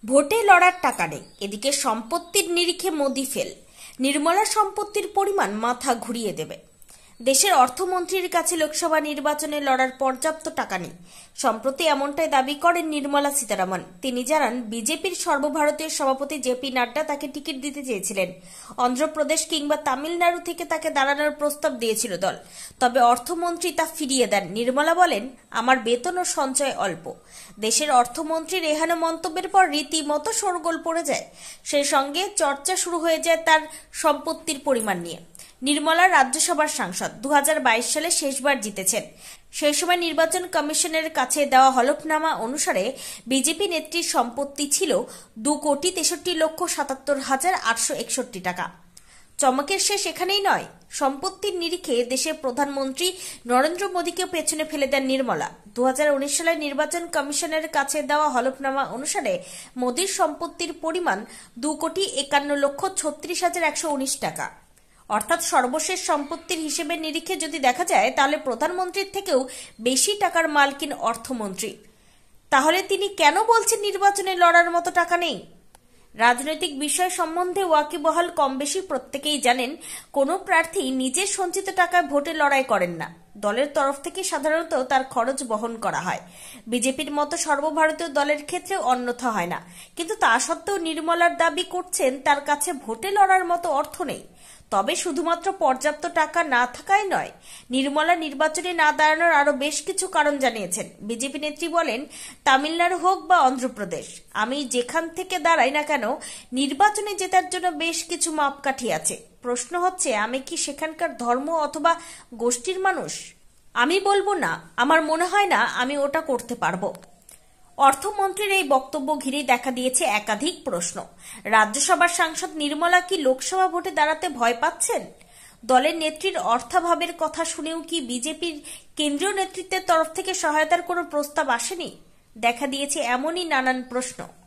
ভোটে লড়ার টাকা নেই, এদিকে সম্পত্তির নিরিখে মোদি ফেল। নির্মলার সম্পত্তির পরিমাণ মাথা ঘুরিয়ে দেবে। দেশের অর্থমন্ত্রীর কাছে লোকসভা নির্বাচনে লড়ার পর্যাপ্ত টাকা নেই। সম্প্রতি এমনটাই দাবি করেন নির্মলা সীতারামন। তিনি জানান, বিজেপির সর্বভারতীয় সভাপতি জেপি নাড্ডা তাকে টিকিট দিতে চেয়েছিলেন। অন্ধ্রপ্রদেশ কিংবা তামিলনাড়ু থেকে তাকে দাঁড়ানোর প্রস্তাব দিয়েছিল দল, তবে অর্থমন্ত্রী তা ফিরিয়ে দেন। নির্মলা বলেন, আমার বেতন ও সঞ্চয় অল্প। দেশের অর্থমন্ত্রীর এহেন মন্তব্যের পর রীতিমতো শোরগোল পড়ে যায়। সেই সঙ্গে চর্চা শুরু হয়ে যায় তার সম্পত্তির পরিমাণ নিয়ে। নির্মলা রাজ্যসভার সাংসদ, 2022 সালে শেষবার জিতেছেন। সেই সময় নির্বাচন কমিশনের কাছে দেওয়া হলফনামা অনুসারে বিজেপি নেত্রীর সম্পত্তি ছিল 2,63,77,861 টাকা। চমকের শেষ এখানেই নয়, সম্পত্তির নিরিখে দেশের প্রধানমন্ত্রী নরেন্দ্র মোদীকে পেছনে ফেলে দেন নির্মলা। 2019 সালে নির্বাচন কমিশনের কাছে দেওয়া হলফনামা অনুসারে মোদীর সম্পত্তির পরিমাণ 2,51,36,119 টাকা। অর্থাৎ সর্বশেষ সম্পত্তির হিসেবের নিরিখে যদি দেখা যায়, তাহলে প্রধানমন্ত্রীর থেকেও বেশি টাকার মালকিন অর্থমন্ত্রী। তাহলে তিনি কেন বলছেন নির্বাচনে লড়ার মতো টাকা নেই? রাজনৈতিক বিষয় সম্বন্ধে ওয়াকিবহাল কম বেশি প্রত্যেকেই জানেন, কোনো প্রার্থী নিজের সঞ্চিত টাকায় ভোটে লড়াই করেন না। দলের তরফ থেকে সাধারণত তার খরচ বহন করা হয়। বিজেপির মতো সর্বভারতীয় দলের ক্ষেত্রে অন্যথা হয় না। কিন্তু তা সত্ত্বেও নির্মলার দাবি করছেন তার কাছে ভোটে লড়ার মতো অর্থ নেই। তবে শুধুমাত্র পর্যাপ্ত টাকা না থাকাই নয়, নির্মলা নির্বাচনে না দাঁড়ানোর আরো বেশ কিছু কারণ জানিয়েছেন। বিজেপি নেত্রী বলেন, তামিলনাড়ু হোক বা অন্ধ্রপ্রদেশ, আমি যেখান থেকে দাঁড়াই না কেন, নির্বাচনে জেতার জন্য বেশ কিছু মাপকাঠি আছে। প্রশ্ন হচ্ছে, আমি কি সেখানকার ধর্ম অথবা গোষ্ঠীর মানুষ? আমি বলবো না, আমার মনে হয় না আমি ওটা করতে পারবো। অর্থমন্ত্রীর এই বক্তব্য ঘিরে দেখা দিয়েছে একাধিক প্রশ্ন। রাজ্যসভার সাংসদ নির্মলা কি লোকসভা ভোটে দাঁড়াতে ভয় পাচ্ছেন? দলের নেত্রীর অর্থাভাবের কথা শুনেও কি বিজেপির কেন্দ্রীয় নেতৃত্বের তরফ থেকে সহায়তার কোনো প্রস্তাব আসেনি? দেখা দিয়েছে এমনই নানান প্রশ্ন।